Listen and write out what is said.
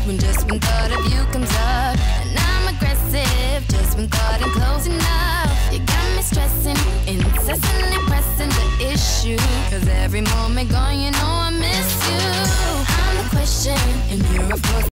when just when thought of you comes up. And I'm aggressive, just when thought I'm close enough. You got me stressing, incessantly pressing the issue. Cause every moment gone, you know I miss you. I'm the question, and you're of course